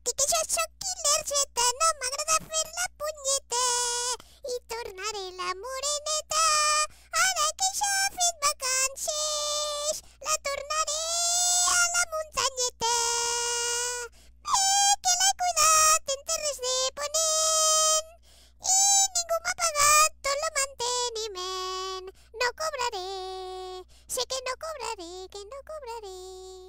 Tot i que jo sóc Killer-Z, no m'agrada fer la punyeta. I tornaré la moreneta, ara que ja ha fet vacances. La tornaré a la muntanyeta. Que l'he cuidat en terres de ponent i ningú m'ha pagat tot el manteniment. No cobraré, sé que no cobraré, que no cobraré.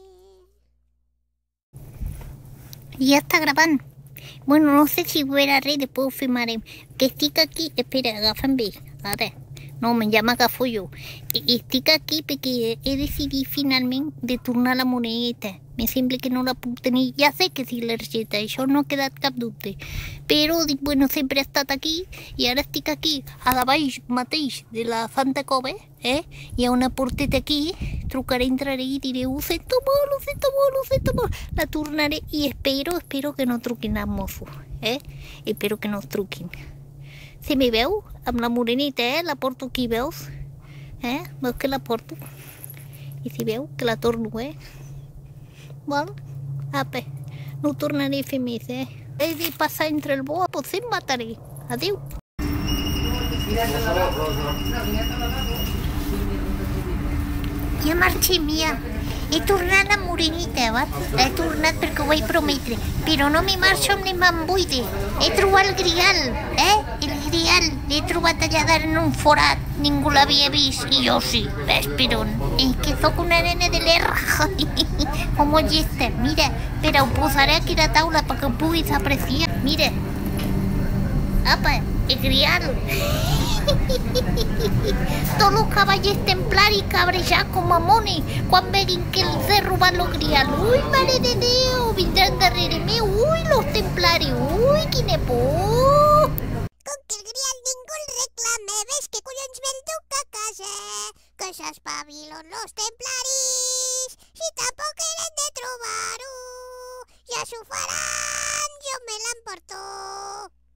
Ya está grabando. Bueno, no sé si fuera red, después filmaré. Que estic aquí, espera, agafa'm bé. Ara, no, me llama Agafo-yo. Estic aquí perquè he decidit finalment de tornar la monedeta. Me sembla que no la puc tenir. Ja sé que sí, l'Ergeta, això no ha quedat cap dubte. Però dic, bueno, sempre he estat aquí i ara estic aquí, a davall mateix de la Santa Cova, Hi ha una porteta aquí, trucaré, entraré i diré, ho sento molt, ho sento molt, ho sento molt. La tornaré i espero que no truquin els Mossos, Espero que no els truquin. Si me veu, amb la morenita, la porto aquí, veus? Veus que la porto? I si veu, que la torno, Val? Apa, no ho tornaré a fer més, He de passar entre el bo, potser em mataré. Adéu. Ja marxem, ja. He tornat la morenita, va? He tornat perquè ho vaig prometre. Però no me marxo amb les mans buides. He trobat el grial, El grial. L'he trobat allà en un forat. Ningú l'havia vist. I jo sí. Ves, però és que sóc una nena de l'erra. Com ho gesta. Mira, però ho posaré aquí a la taula perquè ho puguis apreciar. Mira. Apa, el grial. Tots els cavallers templaris cabrejar com a moni quan veguin que els he robat el grial. Ui, mare de Déu, vindran darrere meu. Ui, los templaris. Ui, quina por. Com que el grial ningú el reclama, ves que collons me'l duc a casa. Que s'espavilen los templaris, si tampoc eren de trobar-ho. Ja s'ho faran, jo me l'emporto.